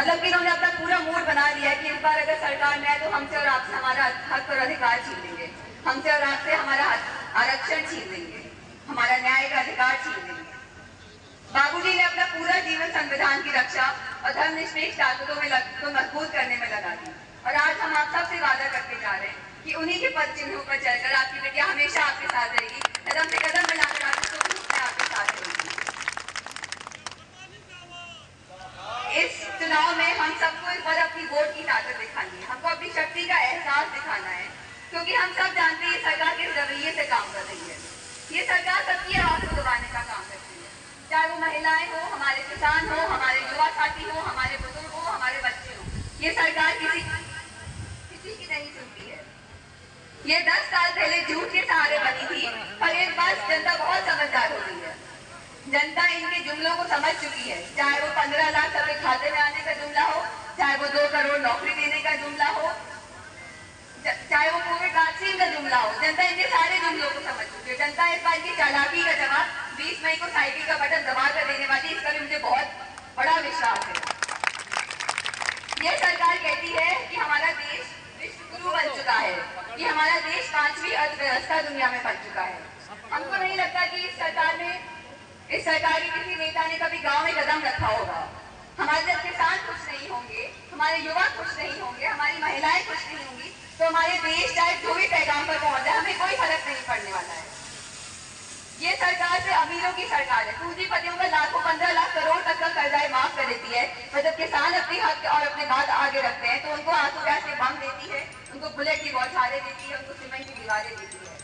मतलब कि इन्होंने अपना पूरा मूड बना लिया है कि इस बार अगर सरकार में आए तो हमसे और आपसे हमारा हक और अधिकार छीन लेंगे, हमसे और आपसे हमारा आरक्षण छीन लेंगे, हमारा न्याय का अधिकार छीन लेंगे। बाबूजी ने अपना पूरा जीवन संविधान की रक्षा और धर्मनिरपेक्ष ताकतों में को मजबूत करने में लगा दी। और आज हम आप सबसे वादा करके जा रहे हैं कि उन्हीं के पद चिन्हों पर चलकर आपकी बेटियां हमेशा आपके साथ रहेगी, कदम से कदम मिलाकर आपके साथ रहेगी। इस चुनाव में हम सबको इस बार अपनी वोट की ताकत दिखानी है, हमको अपनी शक्ति का एहसास दिखाना है, क्योंकि हम सब जानते हैं सरकार किस रवैये से काम कर रही है। ये सरकार सबकी आवाज को दबाने का काम करती है, चाहे वो महिलाएं हो, हमारे किसान हो, हमारे युवा साथी हो, हमारे बुजुर्ग हो, हमारे बच्चे हो। ये सरकार किसी की नहीं सुनती है। ये 10 साल पहले झूठ के सहारे बनी थी, पर इस बार जनता बहुत समझदार हो गई है। जनता इनके जुमलों को समझ चुकी है, चाहे वो 15 लाख सबके खाते में आने का जुमला हो, चाहे वो 2 करोड़ नौकरी देने का जुमला हो, चाहे वो कोविड वैक्सीन का जुमला हो। जनता इनके सारे जुमलों को समझ चुकी है। जनता इस बार की चालाकी का जवाब 20 मई को साइकिल का बटन दबा कर देने वाली, इसका भी मुझे बहुत बड़ा विश्वास है। ये सरकार कहती है कि हमारा देश विश्व गुरु बन चुका है, कि हमारा देश 5वीं अर्थव्यवस्था दुनिया में बन चुका है। हमको नहीं लगता कि इस सरकार के किसी नेता ने कभी गांव में कदम रखा होगा। हमारे जब किसान खुश नहीं होंगे, हमारे युवा खुश नहीं होंगे, हमारी महिलाएं खुश नहीं होंगी, तो हमारे देश चाहे जो भी पैगाम पर पहुंच जाए हमें कोई फर्क नहीं पड़ने वाला है। ये सरकार से अमीरों की सरकार है, पूंजीपतियों का लाखों 15 लाख करोड़ तक का कर्जा माफ कर देती है, पर जब किसान अपनी हक और अपने बात आगे रखते हैं तो उनको आंसू गैस से बम देती है, उनको बुलेट की बौछारें देती है, उनको सीमेंट की दीवारें देती है।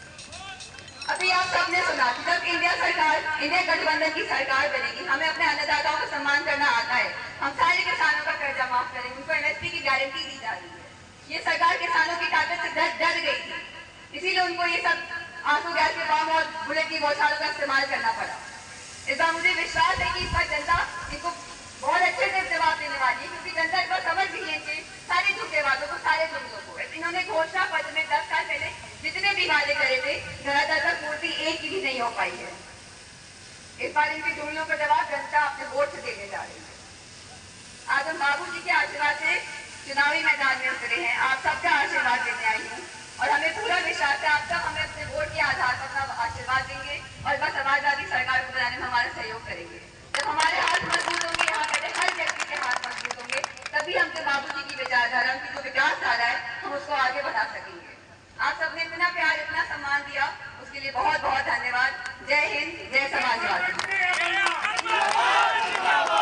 अभी आप सबने सुना कि जब इंडिया गठबंधन की सरकार बनेगी, हमें अपने अन्नदाताओं का सम्मान करना आता है, हम सारे किसानों का कर्जा माफ करेंगे, उनको MSP की गारंटी दी जा रही है। ये सरकार किसानों की ताकत से डर गई थी, इसीलिए उनको ये सब आंसू गैस के बम और बुलेट की बौछारों का इस्तेमाल करना पड़ा। इस बार मुझे विश्वास है कि इस बार जनता इनको बहुत अच्छे से जवाब देने वाली है, क्योंकि जनता इस बार समझ गई है कि सारे झूठे वादों को, सारे जुमलों को। इन्होंने घोषणा पत्र में 10 साल पहले जितने भी वादे करे थे, धरातल पर पूर्ति एक की भी नहीं हो पाई है। इस बार इनके जुमलों का जवाब जनता अपने वोट से देने जा रही है। आज हम बाबूजी के आशीर्वाद से चुनावी मैदान में उतरे हैं, आप सबका आशीर्वाद देने आई हूँ और हमें पूरा विश्वास है आप सब हमें अपने वोट के आधार पर अपना आशीर्वाद देंगे और बस समाजवादी सरकार को बनाने में हमारा सहयोग करेंगे। जब हमारे हाथ मजबूत होंगे, यहाँ बैठे हर व्यक्ति के हाथ मजबूत होंगे, तभी हमसे बाबूजी की विचारधारा, उनकी जो विकासधारा है, हम उसको आगे बढ़ा सकेंगे। आप सबने इतना प्यार, इतना सम्मान दिया, उसके लिए बहुत बहुत धन्यवाद। जय हिंद, जय समाजवादी।